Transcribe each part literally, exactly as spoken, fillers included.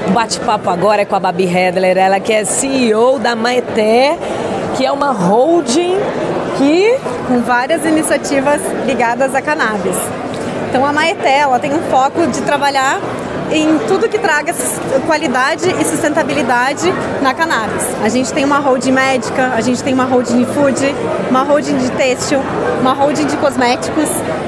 O bate-papo agora é com a Babi Hedler, ela que é C E O da Maete, que é uma holding que... com várias iniciativas ligadas a cannabis. Então a Maete, ela tem um foco de trabalhar em tudo que traga qualidade e sustentabilidade na cannabis. A gente tem uma holding médica, a gente tem uma holding de food, uma holding de têxtil, uma holding de cosméticos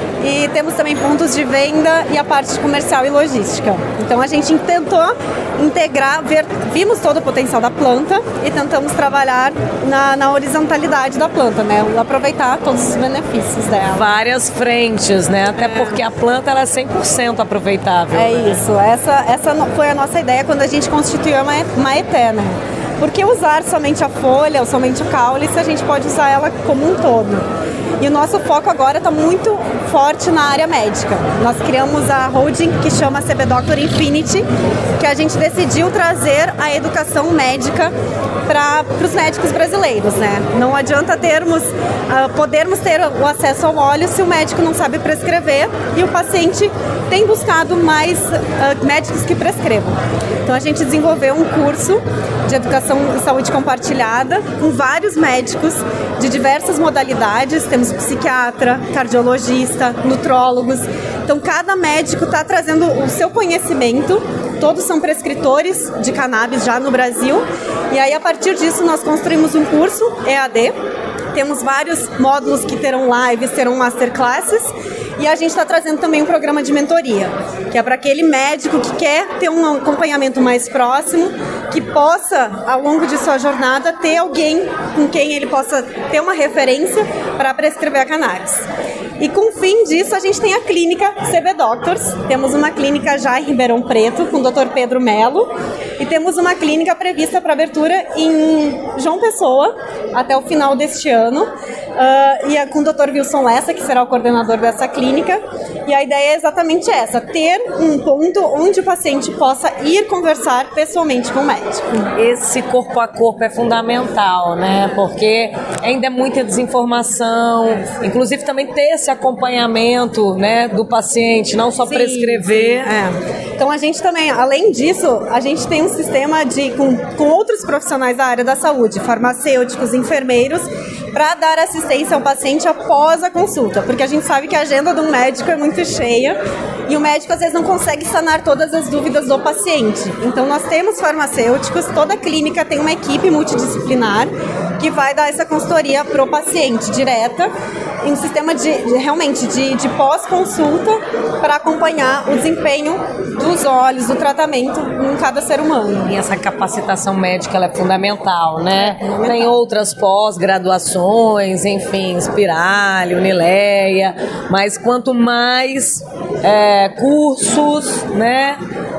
e temos também pontos de venda e a parte comercial e logística. Então a gente tentou integrar, ver, vimos todo o potencial da planta e tentamos trabalhar na, na horizontalidade da planta, né? Aproveitar todos os benefícios dela. Várias frentes, né? Até é. porque a planta ela é cem por cento aproveitável. É né? isso, essa, essa foi a nossa ideia quando a gente constituiu a Maete, né? Por que usar somente a folha ou somente o caule se a gente pode usar ela como um todo? E o nosso foco agora está muito forte na área médica. Nós criamos a holding que chama C B Doctor Infinity, que a gente decidiu trazer a educação médica para os médicos brasileiros, né? Não adianta termos, uh, podermos ter o acesso ao óleo se o médico não sabe prescrever e o paciente tem buscado mais uh, médicos que prescrevam. Então a gente desenvolveu um curso de educação e saúde compartilhada com vários médicos de diversas modalidades. Temos psiquiatra, cardiologista, nutrólogos. Então cada médico está trazendo o seu conhecimento. Todos são prescritores de cannabis já no Brasil. E aí a partir disso nós construímos um curso E A D. Temos vários módulos que terão lives, terão masterclasses. E a gente está trazendo também um programa de mentoria, que é para aquele médico que quer ter um acompanhamento mais próximo, que possa, ao longo de sua jornada, ter alguém com quem ele possa ter uma referência para prescrever a cannabis. E com o fim disso, a gente tem a clínica C B Doctors. Temos uma clínica já em Ribeirão Preto, com o doutor Pedro Melo. E temos uma clínica prevista para abertura em João Pessoa, até o final deste ano. Uh, e é com o doutor Wilson Lessa, que será o coordenador dessa clínica. E a ideia é exatamente essa, ter um ponto onde o paciente possa ir conversar pessoalmente com o médico. Esse corpo a corpo é fundamental, né? Porque ainda é muita desinformação, inclusive também ter esse acompanhamento, né, do paciente, não só Sim. prescrever. É. Então a gente também, além disso, a gente tem um sistema de, com, com outros profissionais da área da saúde, farmacêuticos, enfermeiros, para dar assistência ao paciente após a consulta, porque a gente sabe que a agenda do médico é muito cheia e o médico às vezes não consegue sanar todas as dúvidas do paciente. Então nós temos farmacêuticos, toda clínica tem uma equipe multidisciplinar que vai dar essa consultoria para o paciente direta, em um sistema de, de realmente de, de pós-consulta para acompanhar o desempenho dos olhos, do tratamento em cada ser humano. E essa capacitação médica ela é fundamental, né? É fundamental. Tem outras pós-graduações, enfim, Spirale, Unileia, mas quanto mais é, cursos, né?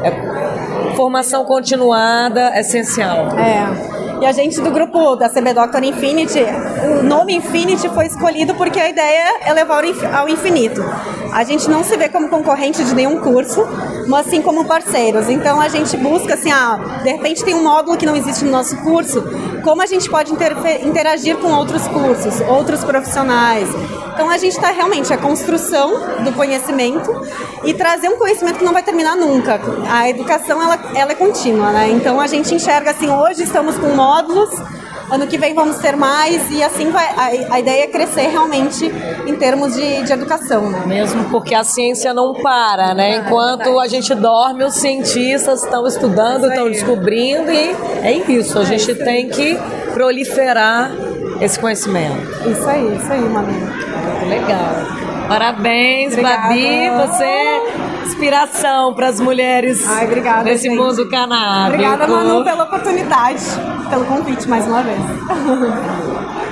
É, formação continuada é essencial. É. E a gente do grupo da C B Doctor Infinity, o nome Infinity foi escolhido porque a ideia é levar ao infinito. A gente não se vê como concorrente de nenhum curso, mas sim como parceiros. Então a gente busca assim, ah, de repente tem um módulo que não existe no nosso curso, como a gente pode interagir com outros cursos, outros profissionais. Então a gente está realmente a construção do conhecimento e trazer um conhecimento que não vai terminar nunca. A educação ela, ela é contínua, né? Então a gente enxerga assim, hoje estamos com módulos, ano que vem vamos ter mais e assim vai, a, a ideia é crescer realmente em termos de, de educação. Né? Mesmo porque a ciência não para, né? Enquanto a gente dorme, os cientistas estão estudando, estão descobrindo e é isso, a gente tem que proliferar esse conhecimento. Isso aí, isso aí, Manu. Muito legal. Parabéns, obrigada. Babi, você é inspiração para as mulheres. Ai, obrigada, nesse gente. mundo canábico. Obrigada, Manu, pela oportunidade, pelo convite mais uma vez.